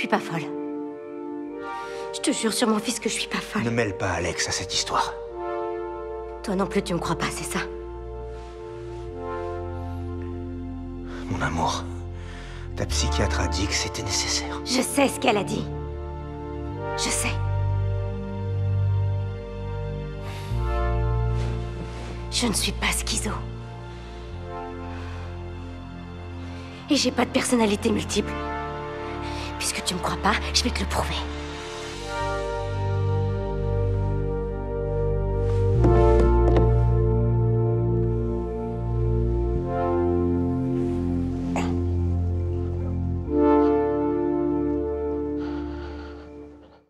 suis pas folle. Je te jure sur mon fils que je suis pas folle. Ne mêle pas Alex à cette histoire. Toi non plus, tu me crois pas, c'est ça? Mon amour, ta psychiatre a dit que c'était nécessaire. Je sais ce qu'elle a dit. Je sais. Je ne suis pas schizo. Et j'ai pas de personnalité multiple. Puisque tu me crois pas, je vais te le prouver.